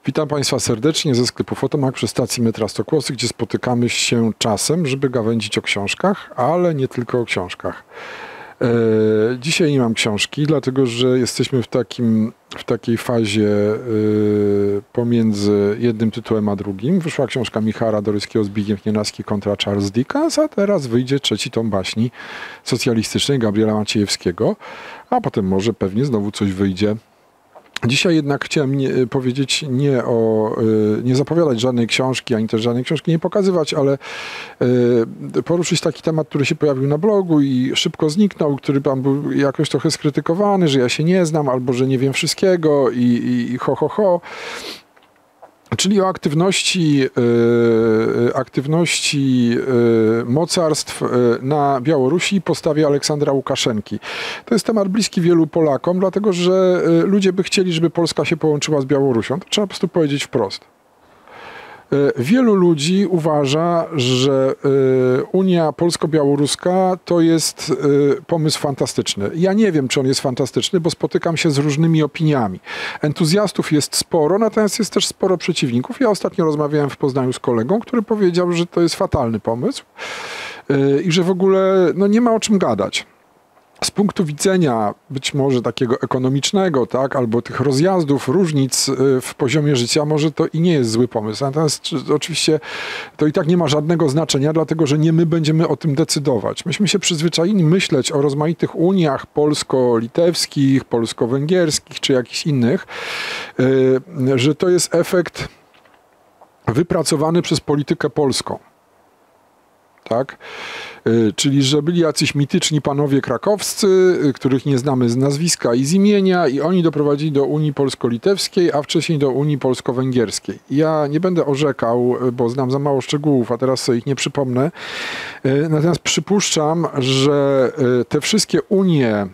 Witam Państwa serdecznie ze sklepu Fotomak przy stacji metra Stokłosy, gdzie spotykamy się czasem, żeby gawędzić o książkach, ale nie tylko o książkach. Dzisiaj nie mam książki, dlatego że jesteśmy w takiej fazie pomiędzy jednym tytułem a drugim. Wyszła książka Michała Radoryskiego Zbigniew Nienacki kontra Charles Dickens, a teraz wyjdzie trzeci tom baśni socjalistycznej Gabriela Maciejewskiego, a potem może pewnie znowu coś wyjdzie. Dzisiaj jednak chciałem powiedzieć nie zapowiadać żadnej książki, ani też żadnej książki nie pokazywać, ale poruszyć taki temat, który się pojawił na blogu i szybko zniknął, który tam był jakoś trochę skrytykowany, że ja się nie znam, albo że nie wiem wszystkiego i ho. Czyli o aktywności mocarstw na Białorusi i postawie Aleksandra Łukaszenki. To jest temat bliski wielu Polakom, dlatego że ludzie by chcieli, żeby Polska się połączyła z Białorusią. To trzeba po prostu powiedzieć wprost. Wielu ludzi uważa, że Unia Polsko-Białoruska to jest pomysł fantastyczny. Ja nie wiem, czy on jest fantastyczny, bo spotykam się z różnymi opiniami. Entuzjastów jest sporo, natomiast jest też sporo przeciwników. Ja ostatnio rozmawiałem w Poznaniu z kolegą, który powiedział, że to jest fatalny pomysł i że w ogóle nie ma o czym gadać. Z punktu widzenia być może takiego ekonomicznego, tak, albo tych rozjazdów, różnic w poziomie życia, może to i nie jest zły pomysł. Natomiast oczywiście to i tak nie ma żadnego znaczenia, dlatego że nie my będziemy o tym decydować. Myśmy się przyzwyczaili myśleć o rozmaitych uniach polsko-litewskich, polsko-węgierskich czy jakichś innych, że to jest efekt wypracowany przez politykę polską. Tak? Czyli, że byli jacyś mityczni panowie krakowscy, których nie znamy z nazwiska i z imienia, i oni doprowadzili do Unii Polsko-Litewskiej, a wcześniej do Unii Polsko-Węgierskiej. Ja nie będę orzekał, bo znam za mało szczegółów, a teraz sobie ich nie przypomnę. Natomiast przypuszczam, że te wszystkie unie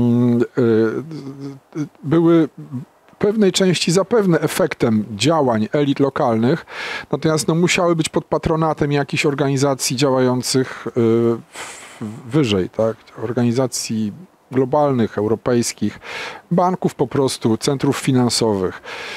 były w pewnej części zapewne efektem działań elit lokalnych, natomiast musiały być pod patronatem jakichś organizacji działających wyżej, tak? Organizacji globalnych, europejskich, banków po prostu, centrów finansowych.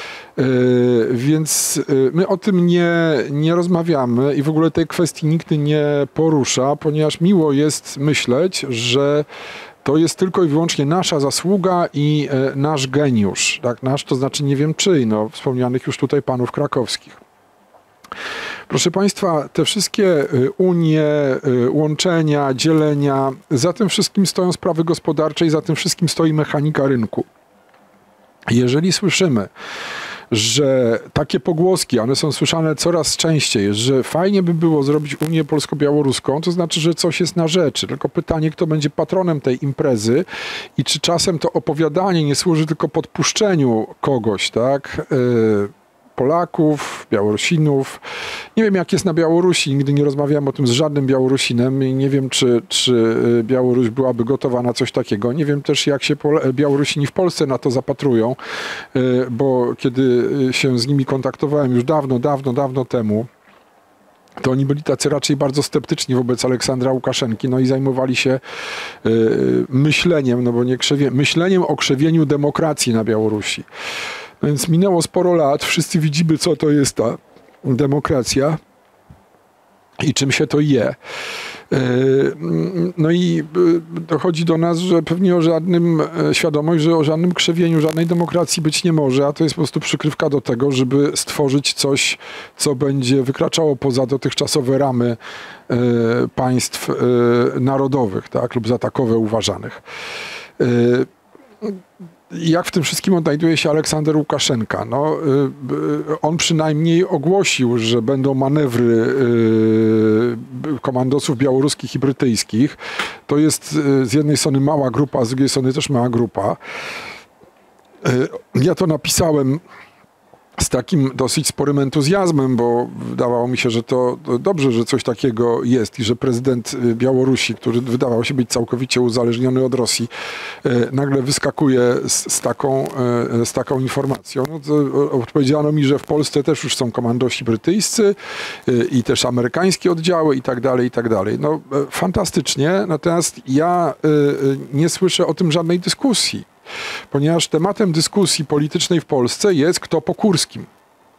Więc my o tym nie rozmawiamy i w ogóle tej kwestii nikt nie porusza, ponieważ miło jest myśleć, że to jest tylko i wyłącznie nasza zasługa i nasz geniusz. Tak? Nasz to znaczy nie wiem czyj, wspomnianych już tutaj panów krakowskich. Proszę Państwa, te wszystkie unie, łączenia, dzielenia, za tym wszystkim stoją sprawy gospodarcze i za tym wszystkim stoi mechanika rynku. Jeżeli słyszymy, że takie pogłoski, one są słyszane coraz częściej, że fajnie by było zrobić Unię Polsko-Białoruską, to znaczy, że coś jest na rzeczy. Tylko pytanie, kto będzie patronem tej imprezy i czy czasem to opowiadanie nie służy tylko podpuszczeniu kogoś, tak? Polaków, Białorusinów. Nie wiem, jak jest na Białorusi. Nigdy nie rozmawiałem o tym z żadnym Białorusinem i nie wiem, czy Białoruś byłaby gotowa na coś takiego. Nie wiem też, jak się Białorusini w Polsce na to zapatrują, bo kiedy się z nimi kontaktowałem już dawno temu, to oni byli tacy raczej bardzo sceptyczni wobec Aleksandra Łukaszenki, i zajmowali się myśleniem, bo nie myśleniem o krzewieniu demokracji na Białorusi. Więc minęło sporo lat, wszyscy widzimy, co to jest ta demokracja i czym się to je. I dochodzi do nas, że pewnie świadomość, że o żadnym krzewieniu, żadnej demokracji być nie może, a to jest po prostu przykrywka do tego, żeby stworzyć coś, co będzie wykraczało poza dotychczasowe ramy państw narodowych, tak, lub za takowe uważanych. Jak w tym wszystkim odnajduje się Aleksander Łukaszenka? On przynajmniej ogłosił, że będą manewry komandosów białoruskich i brytyjskich. To jest z jednej strony mała grupa, a z drugiej strony też mała grupa. Ja to napisałem z takim dosyć sporym entuzjazmem, bo wydawało mi się, że to dobrze, że coś takiego jest i że prezydent Białorusi, który wydawał się być całkowicie uzależniony od Rosji, nagle wyskakuje z taką informacją. Odpowiedziano mi, że w Polsce też już są komandosi brytyjscy i też amerykańskie oddziały i tak dalej, i tak dalej. Fantastycznie, natomiast ja nie słyszę o tym żadnej dyskusji. Ponieważ tematem dyskusji politycznej w Polsce jest kto po Kurskim.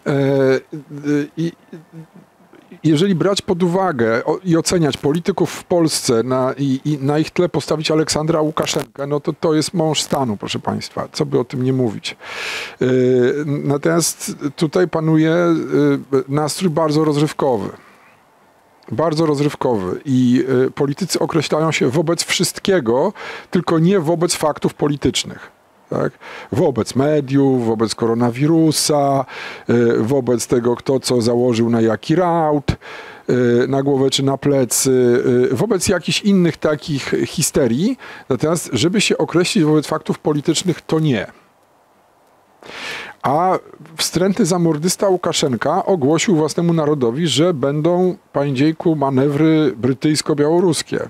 I jeżeli brać pod uwagę i oceniać polityków w Polsce i na ich tle postawić Aleksandra Łukaszenkę, no to jest mąż stanu, proszę państwa. Co by o tym nie mówić. Natomiast tutaj panuje nastrój bardzo rozrywkowy. Bardzo rozrywkowy i politycy określają się wobec wszystkiego, tylko nie wobec faktów politycznych. Tak? Wobec mediów, wobec koronawirusa, wobec tego, kto co założył na jaki raut, na głowę czy na plecy, wobec jakichś innych takich histerii. Natomiast, żeby się określić wobec faktów politycznych, to nie. A wstrętny zamordysta Łukaszenka ogłosił własnemu narodowi, że będą, panie dziejku, manewry brytyjsko-białoruskie.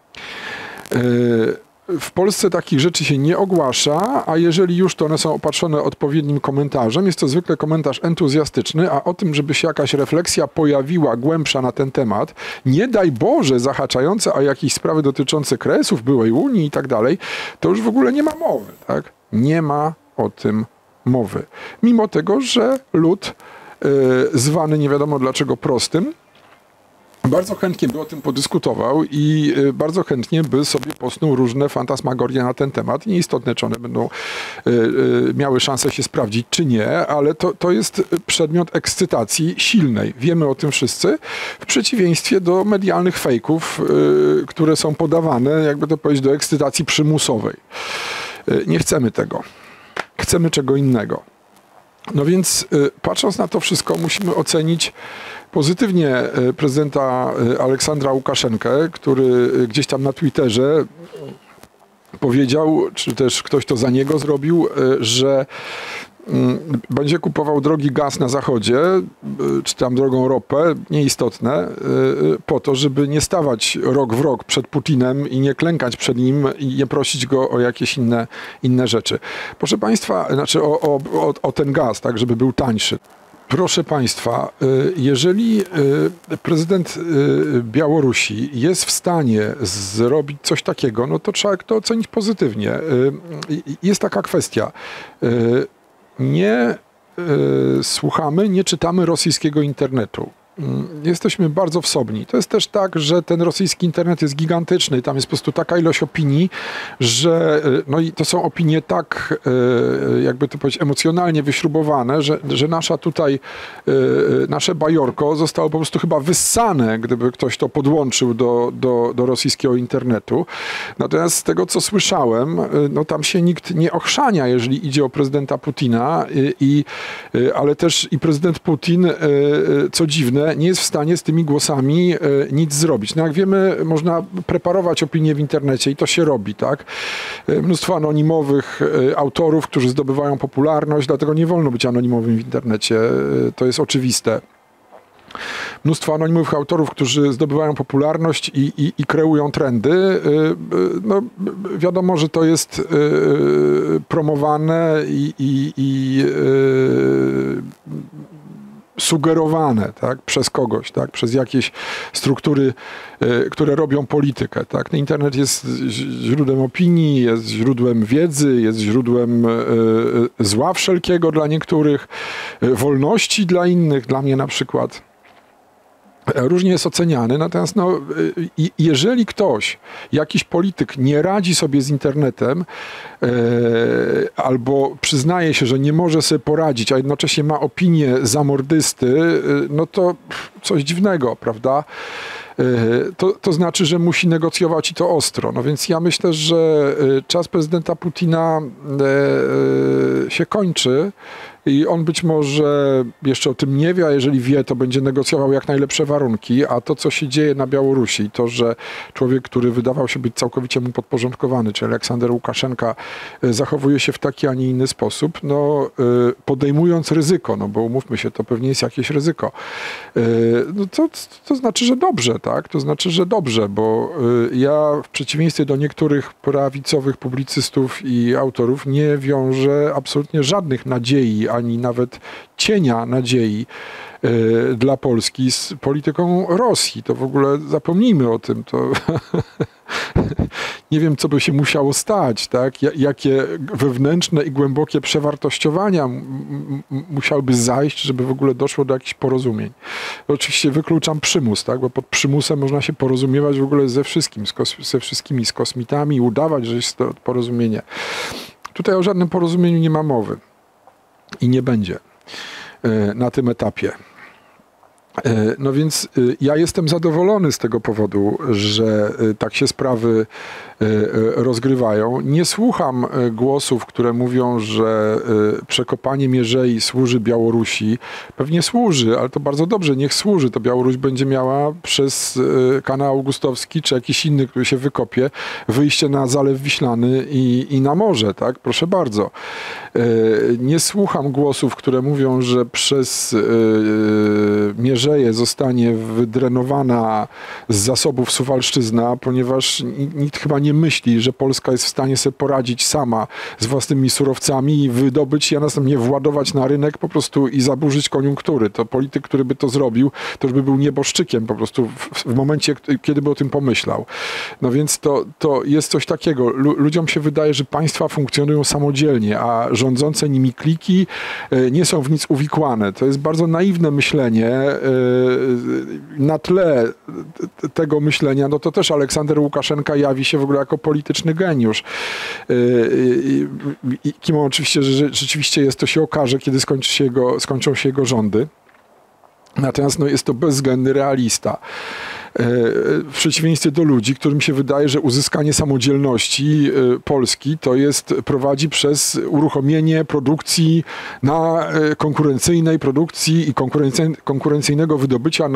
W Polsce takich rzeczy się nie ogłasza, a jeżeli już, to one są opatrzone odpowiednim komentarzem. Jest to zwykle komentarz entuzjastyczny, a o tym, żeby się jakaś refleksja pojawiła głębsza na ten temat, nie daj Boże zahaczające o jakieś sprawy dotyczące Kresów, byłej Unii i tak dalej, to już w ogóle nie ma mowy. Tak? Nie ma o tym mowy. Mimo tego, że lud zwany nie wiadomo dlaczego prostym, bardzo chętnie by o tym podyskutował i bardzo chętnie by sobie posnuł różne fantasmagorie na ten temat. Nieistotne, czy one będą miały szansę się sprawdzić, czy nie, ale to jest przedmiot ekscytacji silnej. Wiemy o tym wszyscy, w przeciwieństwie do medialnych fejków, które są podawane, jakby to powiedzieć, do ekscytacji przymusowej. Nie chcemy tego. Chcemy czego innego. No więc patrząc na to wszystko, musimy ocenić pozytywnie prezydenta Aleksandra Łukaszenkę, który gdzieś tam na Twitterze powiedział, czy też ktoś to za niego zrobił, że będzie kupował drogi gaz na zachodzie, czy tam drogą ropę, nieistotne, po to, żeby nie stawać rok w rok przed Putinem i nie klękać przed nim i nie prosić go o jakieś inne rzeczy. Proszę państwa, znaczy o ten gaz, tak, żeby był tańszy. Proszę państwa, jeżeli prezydent Białorusi jest w stanie zrobić coś takiego, no to trzeba to ocenić pozytywnie. Jest taka kwestia. Nie słuchamy, nie czytamy rosyjskiego internetu. Jesteśmy bardzo wsobni. To jest też tak, że ten rosyjski internet jest gigantyczny. Tam jest po prostu taka ilość opinii, że no i to są opinie tak, jakby to powiedzieć, emocjonalnie wyśrubowane, że nasze bajorko zostało po prostu chyba wyssane, gdyby ktoś to podłączył do rosyjskiego internetu. Natomiast z tego, co słyszałem, no tam się nikt nie ochrzania, jeżeli idzie o prezydenta Putina, ale też i prezydent Putin, co dziwne, nie jest w stanie z tymi głosami nic zrobić. No jak wiemy, można preparować opinie w internecie i to się robi, tak? Mnóstwo anonimowych autorów, którzy zdobywają popularność, dlatego nie wolno być anonimowym w internecie. To jest oczywiste. Mnóstwo anonimowych autorów, którzy zdobywają popularność i kreują trendy. No, wiadomo, że to jest promowane i sugerowane, tak, przez kogoś, tak, przez jakieś struktury, które robią politykę. Tak. Internet jest źródłem opinii, jest źródłem wiedzy, jest źródłem zła wszelkiego dla niektórych, wolności dla innych, dla mnie na przykład. Różnie jest oceniany, natomiast no, jeżeli ktoś, jakiś polityk nie radzi sobie z internetem albo przyznaje się, że nie może sobie poradzić, a jednocześnie ma opinię zamordysty, no to coś dziwnego, prawda? To znaczy, że musi negocjować i to ostro. No więc ja myślę, że czas prezydenta Putina się kończy i on być może jeszcze o tym nie wie, a jeżeli wie, to będzie negocjował jak najlepsze warunki, a to, co się dzieje na Białorusi, to, że człowiek, który wydawał się być całkowicie mu podporządkowany, czyli Aleksander Łukaszenka, zachowuje się w taki, a nie inny sposób, no podejmując ryzyko, no bo umówmy się, to pewnie jest jakieś ryzyko, no to znaczy, że dobrze, tak? To znaczy, że dobrze, bo ja w przeciwieństwie do niektórych prawicowych publicystów i autorów nie wiążę absolutnie żadnych nadziei, ani nawet cienia nadziei dla Polski z polityką Rosji. To w ogóle zapomnijmy o tym. To nie wiem, co by się musiało stać, tak? Jakie wewnętrzne i głębokie przewartościowania musiałyby zajść, żeby w ogóle doszło do jakichś porozumień. Oczywiście wykluczam przymus, tak? Bo pod przymusem można się porozumiewać w ogóle ze wszystkim, ze wszystkimi, z kosmitami, udawać, że jest to porozumienie. Tutaj o żadnym porozumieniu nie ma mowy i nie będzie na tym etapie. No więc ja jestem zadowolony z tego powodu, że tak się sprawy rozgrywają. Nie słucham głosów, które mówią, że przekopanie mierzei służy Białorusi. Pewnie służy, ale to bardzo dobrze, niech służy. To Białoruś będzie miała przez kanał Augustowski, czy jakiś inny, który się wykopie, wyjście na Zalew Wiślany i na morze, tak? Proszę bardzo. Nie słucham głosów, które mówią, że przez mierzeję zostanie wydrenowana z zasobów Suwalszczyzna, ponieważ nikt chyba nie myśli, że Polska jest w stanie sobie poradzić sama z własnymi surowcami i wydobyć je, a następnie władować na rynek po prostu i zaburzyć koniunktury. To polityk, który by to zrobił, to już by był nieboszczykiem po prostu w momencie, kiedy by o tym pomyślał. No więc to jest coś takiego. Ludziom się wydaje, że państwa funkcjonują samodzielnie, a rządzące nimi kliki nie są w nic uwikłane. To jest bardzo naiwne myślenie. Na tle tego myślenia, no to też Aleksander Łukaszenka jawi się w ogóle jako polityczny geniusz. Kim on oczywiście, że rzeczywiście jest, to się okaże, kiedy skończą się jego rządy. Natomiast no, jest to bezwzględny realista. W przeciwieństwie do ludzi, którym się wydaje, że uzyskanie samodzielności Polski prowadzi przez uruchomienie produkcji na konkurencyjnej produkcji i konkurencyjnego wydobycia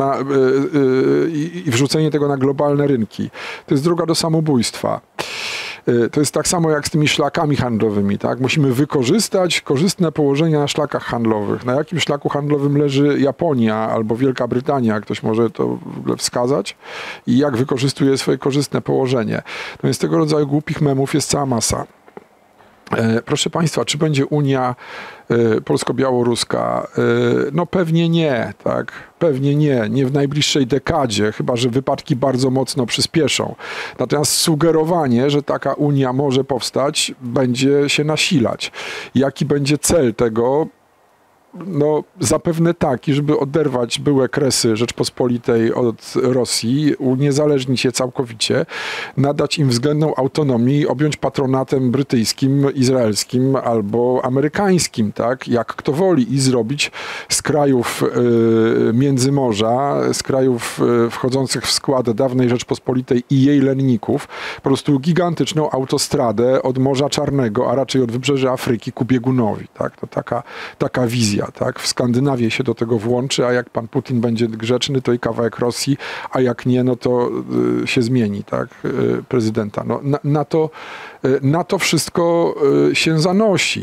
i wrzucenie tego na globalne rynki. To jest droga do samobójstwa. To jest tak samo jak z tymi szlakami handlowymi, tak? Musimy wykorzystać korzystne położenia na szlakach handlowych. Na jakim szlaku handlowym leży Japonia albo Wielka Brytania? Ktoś może to w ogóle wskazać? I jak wykorzystuje swoje korzystne położenie? No więc tego rodzaju głupich memów jest cała masa. Proszę Państwa, czy będzie Unia polsko-białoruska? No pewnie nie, tak? Pewnie nie w najbliższej dekadzie, chyba że wypadki bardzo mocno przyspieszą. Natomiast sugerowanie, że taka Unia może powstać, będzie się nasilać. Jaki będzie cel tego? No, zapewne taki, żeby oderwać byłe kresy Rzeczpospolitej od Rosji, uniezależnić je całkowicie, nadać im względną autonomię i objąć patronatem brytyjskim, izraelskim albo amerykańskim, tak? Jak kto woli, i zrobić z krajów Międzymorza, z krajów wchodzących w skład dawnej Rzeczpospolitej i jej lenników, po prostu gigantyczną autostradę od Morza Czarnego, a raczej od wybrzeża Afryki ku biegunowi, tak? To taka wizja. Tak? W Skandynawii się do tego włączy, a jak pan Putin będzie grzeczny, to i kawałek Rosji, a jak nie, no to się zmieni, tak? Prezydenta. No, na to wszystko się zanosi.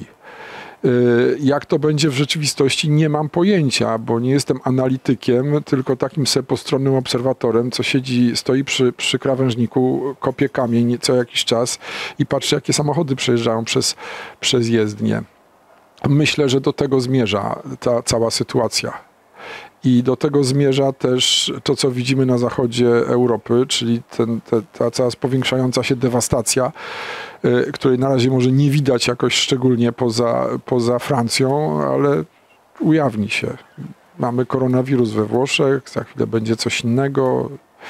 Jak to będzie w rzeczywistości, nie mam pojęcia, bo nie jestem analitykiem, tylko takim sobie postronnym obserwatorem, co stoi przy krawężniku, kopie kamień co jakiś czas i patrzy, jakie samochody przejeżdżają przez jezdnię. Myślę, że do tego zmierza ta cała sytuacja. I do tego zmierza też to, co widzimy na zachodzie Europy, czyli ta coraz powiększająca się dewastacja, której na razie może nie widać jakoś szczególnie poza Francją, ale ujawni się. Mamy koronawirus we Włoszech, za chwilę będzie coś innego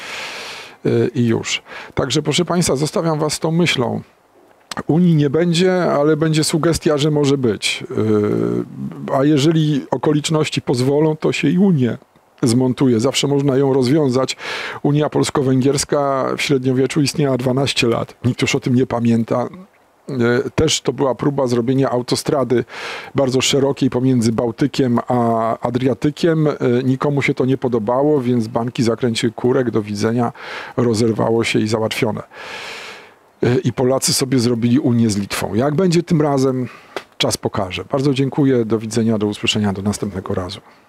i już. Także proszę Państwa, zostawiam Was z tą myślą. Unii nie będzie, ale będzie sugestia, że może być. A jeżeli okoliczności pozwolą, to się i Unię zmontuje. Zawsze można ją rozwiązać. Unia polsko-węgierska w średniowieczu istniała 12 lat. Nikt już o tym nie pamięta. Też to była próba zrobienia autostrady bardzo szerokiej pomiędzy Bałtykiem a Adriatykiem. Nikomu się to nie podobało, więc banki zakręciły kurek, do widzenia, rozerwało się i załatwione. I Polacy sobie zrobili Unię z Litwą. Jak będzie tym razem, czas pokaże. Bardzo dziękuję, do widzenia, do usłyszenia, do następnego razu.